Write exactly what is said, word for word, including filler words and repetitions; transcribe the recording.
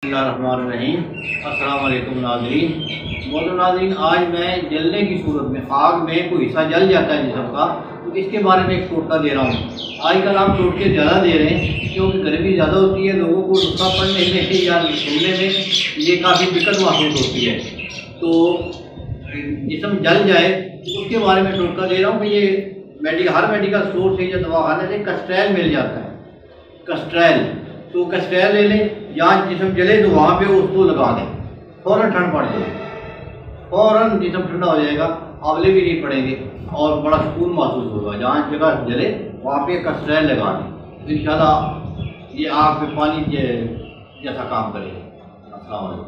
बिस्मिल्लाहिर्रहमानिर्रहीम। अस्सलाम वालेकुम नाज़रीन। मोहतरम नाज़रीन, आज मैं जलने की सूरत में आग में कोई हिस्सा जल जाता है जिस्म का, तो इसके बारे में एक टोटका दे रहा हूँ। आजकल आप टोटके ज़्यादा दे रहे हैं क्योंकि गर्मी ज़्यादा होती है, लोगों को नुस्खा पढ़ने में या सुनने में ये काफ़ी दिक्कत महसूस होती है। तो जिस्म जल जाए तो उसके बारे में टोटका दे रहा हूँ कि ये मेडिकल हर मेडिकल स्टोर से या दवाखाने से कस्ट्रैल मिल जाता है। कस्ट्रैल तो कस्ट्रैल ले लें, जहाँ जिस्म जले तो वहाँ पे उसको लगा दें, फ़ौरन ठंड पड़ जाए, फ़ौरन जिस्म ठंडा हो जाएगा, आंवले भी नहीं पड़ेंगे और बड़ा सुकून महसूस होगा। जहाँ जगह जले वहाँ पे कस्ट्रैल लगा दें, इंशाल्लाह ये आग पे पानी जैसा काम करेगा। अस्सलाम वालेकुम।